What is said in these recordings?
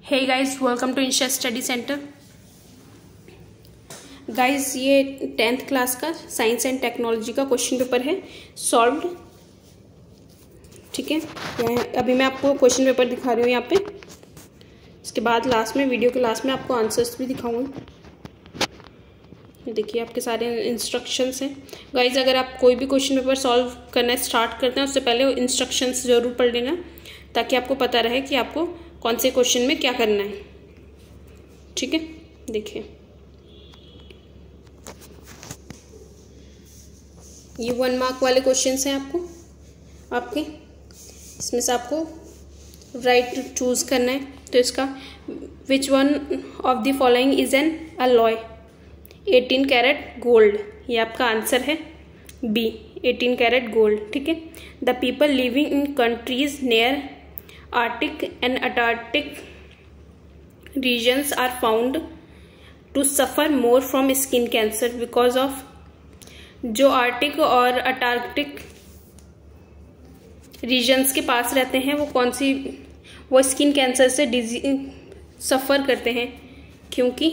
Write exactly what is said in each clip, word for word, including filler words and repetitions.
Hey guys, welcome to Insha study centre. Guys, ये tenth class का science and technology का question paper है, solved. ठीक है, अभी मैं आपको क्वेश्चन पेपर दिखा रही हूँ यहाँ पे। इसके बाद लास्ट में, वीडियो के लास्ट में आपको आंसर्स भी दिखाऊंगी। ये देखिए, आपके सारे इंस्ट्रक्शंस हैं। गाइस, अगर आप कोई भी क्वेश्चन पेपर सॉल्व करना स्टार्ट करते हैं उससे पहले इंस्ट्रक्शंस जरूर पढ़ लेना, ताकि आपको पता रहे कि आपको कौन से क्वेश्चन में क्या करना है। ठीक है, देखिए ये वन मार्क वाले क्वेश्चंस हैं आपको आपके इसमें से आपको राइट चूज करना है। तो इसका which one of the following is an alloy eighteen carat gold, ये आपका आंसर है बी, एटीन कैरेट गोल्ड। ठीक है, the people living in countries near Arctic and Antarctic regions are found to suffer more from skin cancer because of, जो Arctic और Antarctic regions के पास रहते हैं वो कौन सी, वो स्किन कैंसर से डिजीज सफ़र करते हैं, क्योंकि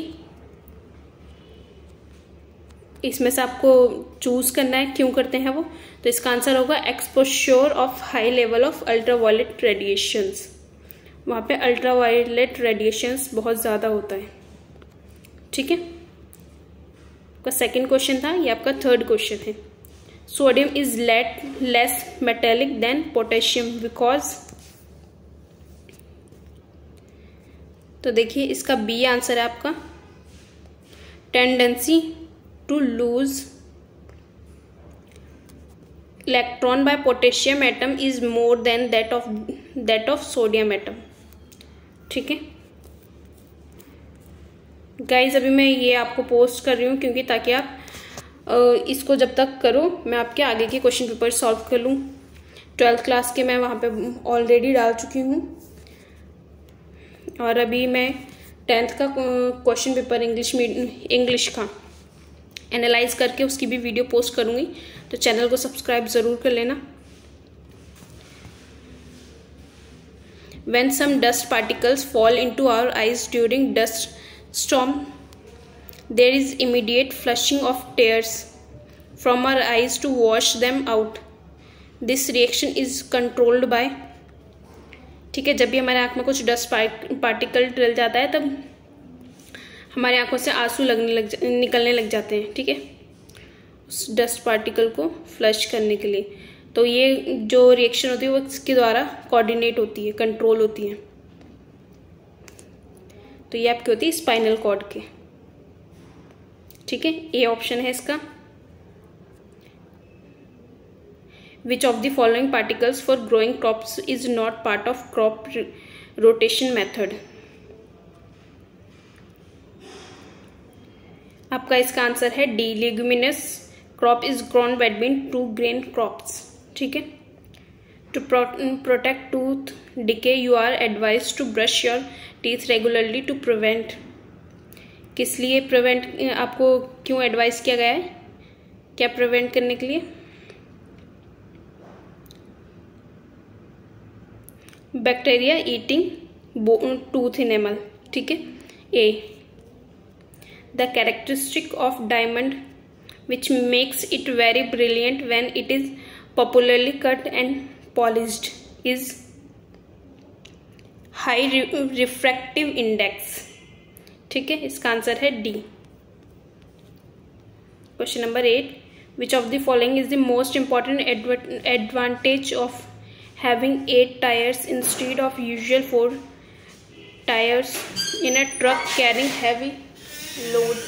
इसमें से आपको चूज करना है क्यों करते हैं वो। तो इसका आंसर होगा exposure of high level of ultraviolet radiations. वहाँ पे अल्ट्रावायलेट रेडिएशंस बहुत ज़्यादा होता है। ठीक है, आपका सेकंड क्वेश्चन था, ये आपका थर्ड क्वेश्चन है। Sodium is let less metallic than potassium because, तो देखिए इसका बी आंसर है आपका, tendency to lose electron by potassium atom is more than that of that of sodium atom. ठीक है गाइज, अभी मैं ये आपको पोस्ट कर रही हूँ क्योंकि ताकि आप इसको जब तक करो मैं आपके आगे के क्वेश्चन पेपर सॉल्व कर लूँ। ट्वेल्थ क्लास के मैं वहाँ पे ऑलरेडी डाल चुकी हूँ और अभी मैं टेंथ का क्वेश्चन पेपर इंग्लिश इंग्लिश का एनालाइज करके उसकी भी वीडियो पोस्ट करूँगी, तो चैनल को सब्सक्राइब ज़रूर कर लेना। When some dust particles fall into our eyes during dust storm, there is immediate flushing of tears from our eyes to wash them out. This reaction is controlled by, ठीक है, जब भी हमारे आँख में कुछ डस्ट पार्टिकल डल जाता है तब हमारे आंखों से आंसू लगने लग निकलने लग जाते हैं। ठीक है, उस डस्ट पार्टिकल को फ्लश करने के लिए। तो ये जो रिएक्शन होती है वो इसके द्वारा कोऑर्डिनेट होती है, कंट्रोल होती है। तो ये आपकी होती है स्पाइनल कॉर्ड के। ठीक है, ए ऑप्शन है इसका। Which of the following particles for growing crops is not part of crop rotation method, आपका इसका आंसर है D, leguminous crop is grown between two grain crops. ठीक है, to protect tooth decay you are advised to brush your teeth regularly to prevent, किस लिए prevent आपको क्यों advice किया गया है, क्या प्रिवेंट करने के लिए? Bacteria eating tooth enamel. ठीक है, ए, the characteristic of diamond which makes it very brilliant when it is popularly cut and polished is high refractive index। ठीक है, इसका आंसर है D. Question number eight, which of the following is the most important advantage of having eight tires instead of usual four tires in a truck carrying heavy loads?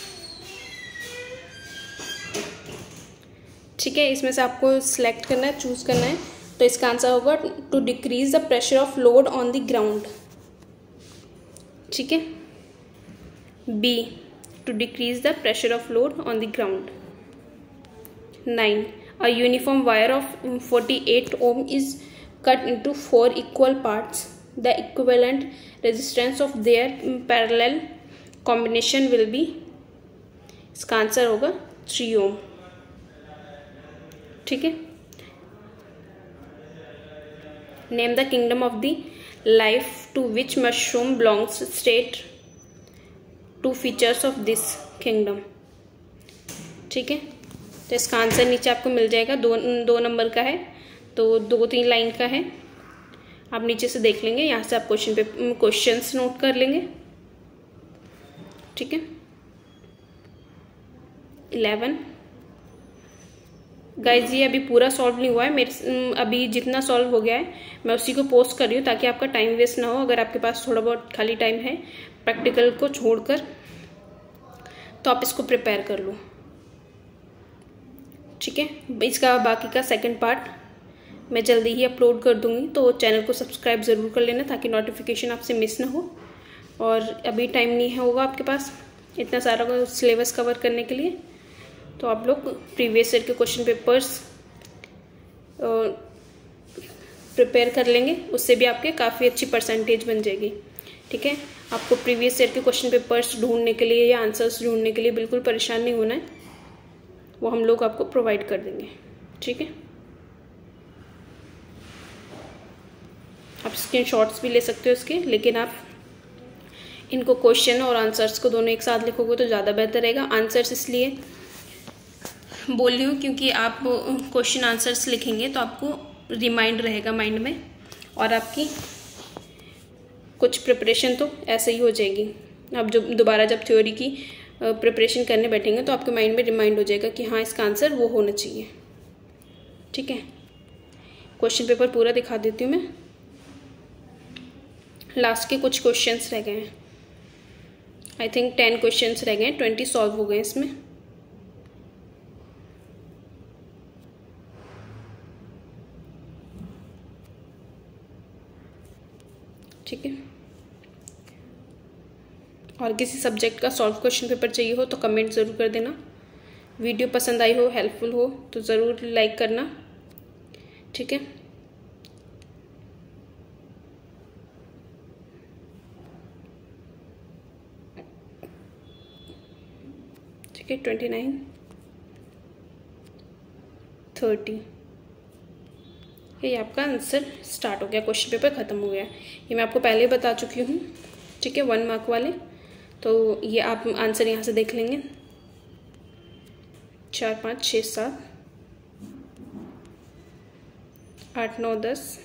ठीक है, इसमें से आपको select करना है, चूज करना है। तो इसका आंसर होगा to decrease the pressure of load on the ground. ठीक है, B, to decrease the pressure of load on the ground. Nine, a uniform wire of forty eight ohm is cut into four equal parts, the equivalent resistance of their parallel combination will be, इसका answer होगा three ohm. ठीक है, name the kingdom of the life to which mushroom belongs state two features of this kingdom. ठीक है, तो इसका answer नीचे आपको मिल जाएगा। दो दो नंबर का है, तो दो तीन लाइन का है, आप नीचे से देख लेंगे। यहाँ से आप क्वेश्चन पे क्वेश्चंस नोट कर लेंगे। ठीक है, इलेवन गाइज ये अभी पूरा सॉल्व नहीं हुआ है, मेरे अभी जितना सॉल्व हो गया है मैं उसी को पोस्ट कर रही हूँ ताकि आपका टाइम वेस्ट ना हो। अगर आपके पास थोड़ा बहुत खाली टाइम है प्रैक्टिकल को छोड़कर तो आप इसको प्रिपेयर कर लो। ठीक है, इसका बाकी का सेकंड पार्ट मैं जल्दी ही अपलोड कर दूंगी, तो चैनल को सब्सक्राइब ज़रूर कर लेना ताकि नोटिफिकेशन आपसे मिस ना हो। और अभी टाइम नहीं है होगा आपके पास इतना सारा सिलेबस कवर करने के लिए, तो आप लोग प्रीवियस ईयर के क्वेश्चन पेपर्स प्रिपेयर कर लेंगे, उससे भी आपके काफ़ी अच्छी परसेंटेज बन जाएगी। ठीक है, आपको प्रीवियस ईयर के क्वेश्चन पेपर्स ढूंढने के लिए या आंसर्स ढूंढने के लिए बिल्कुल परेशान नहीं होना है, वो हम लोग आपको प्रोवाइड कर देंगे। ठीक है, आप स्क्रीनशॉट्स भी ले सकते हो इसके, लेकिन आप इनको क्वेश्चन और आंसर्स को दोनों एक साथ लिखोगे तो ज़्यादा बेहतर रहेगा। आंसर्स इसलिए बोल रही हूँ क्योंकि आप क्वेश्चन आंसर्स लिखेंगे तो आपको रिमाइंड रहेगा माइंड में, और आपकी कुछ प्रिपरेशन तो ऐसे ही हो जाएगी। आप जो दोबारा जब थ्योरी की प्रिपरेशन करने बैठेंगे तो आपके माइंड में रिमाइंड हो जाएगा कि हाँ इसका आंसर वो होना चाहिए। ठीक है, क्वेश्चन पेपर पूरा दिखा देती हूँ मैं। लास्ट के कुछ क्वेश्चंस रह गए हैं, आई थिंक टेन क्वेश्चंस रह गए हैं, ट्वेंटी सॉल्व हो गए इसमें। ठीक है, और किसी सब्जेक्ट का सॉल्व क्वेश्चन पेपर चाहिए हो तो कमेंट ज़रूर कर देना। वीडियो पसंद आई हो, हेल्पफुल हो तो ज़रूर लाइक करना। ठीक है, ठीक है, ट्वेंटी नाइन थर्टी ये आपका आंसर स्टार्ट हो गया, क्वेश्चन पेपर ख़त्म हो गया। ये मैं आपको पहले बता चुकी हूँ। ठीक है, वन मार्क वाले, तो ये आप आंसर यहाँ से देख लेंगे। चार पाँच छः सात आठ नौ दस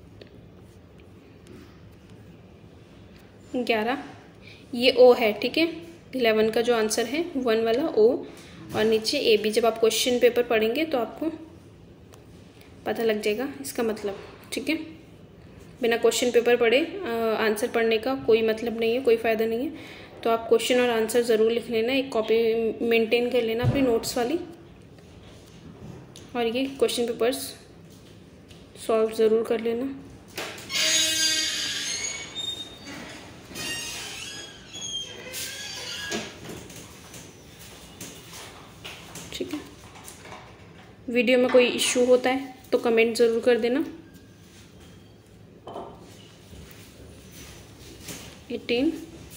ग्यारह, ये ओ है। ठीक है, इलेवन का जो आंसर है वन वाला ओ, और नीचे ए बी। जब आप क्वेश्चन पेपर पढ़ेंगे तो आपको पता लग जाएगा इसका मतलब। ठीक है, बिना क्वेश्चन पेपर पढ़े आंसर पढ़ने का कोई मतलब नहीं है, कोई फ़ायदा नहीं है। तो आप क्वेश्चन और आंसर ज़रूर लिख लेना, एक कॉपी मेंटेन कर लेना अपनी नोट्स वाली, और ये क्वेश्चन पेपर्स सॉल्व ज़रूर कर लेना। ठीक है, वीडियो में कोई इश्यू होता है तो कमेंट ज़रूर कर देना। एटीन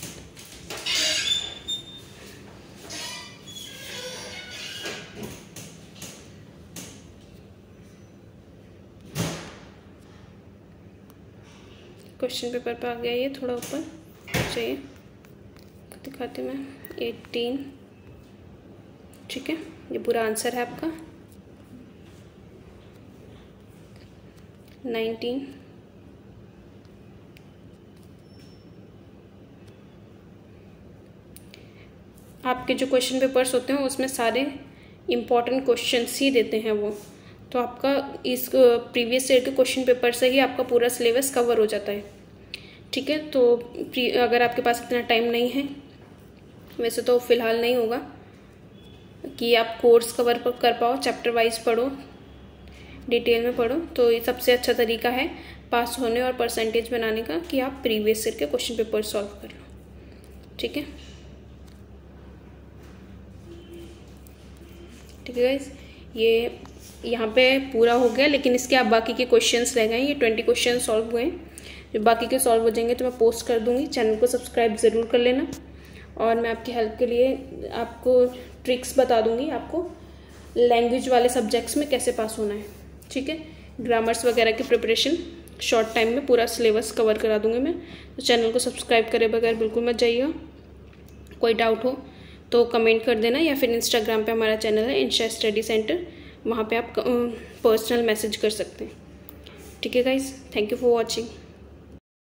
क्वेश्चन पेपर पे आ गया, ये थोड़ा ऊपर चाहिए दिखाती मैं। एटीन ठीक है, ये पूरा आंसर है आपका। नाइनटीन आपके जो क्वेश्चन पेपर्स होते हैं उसमें सारे इम्पॉर्टेंट क्वेश्चंस ही देते हैं वो, तो आपका इस प्रीवियस ईयर के क्वेश्चन पेपर से ही आपका पूरा सिलेबस कवर हो जाता है। ठीक है, तो अगर आपके पास इतना टाइम नहीं है, वैसे तो फ़िलहाल नहीं होगा कि आप कोर्स कवर कर पाओ, चैप्टर वाइज पढ़ो, डिटेल में पढ़ो, तो ये सबसे अच्छा तरीका है पास होने और परसेंटेज बनाने का कि आप प्रीवियस ईयर के क्वेश्चन पेपर सॉल्व कर लो। ठीक है, ठीक है गाइस, ये यहाँ पे पूरा हो गया, लेकिन इसके आप बाकी के क्वेश्चंस रह गए। ये ट्वेंटी क्वेश्चन सॉल्व हुए हैं, जो बाकी के सॉल्व हो जाएंगे तो मैं पोस्ट कर दूंगी। चैनल को सब्सक्राइब ज़रूर कर लेना, और मैं आपकी हेल्प के लिए आपको ट्रिक्स बता दूंगी, आपको लैंग्वेज वाले सब्जेक्ट्स में कैसे पास होना है। ठीक है, ग्रामर्स वगैरह की प्रिपरेशन शॉर्ट टाइम में पूरा सिलेबस कवर करा दूँगी मैं। तो चैनल को सब्सक्राइब करे बगैर बिल्कुल मत जाइएगा। कोई डाउट हो तो कमेंट कर देना, या फिर इंस्टाग्राम पे हमारा चैनल है इंशा स्टडी सेंटर, वहाँ पे आप पर्सनल मैसेज कर सकते हैं। ठीक है guys, thank you for watching.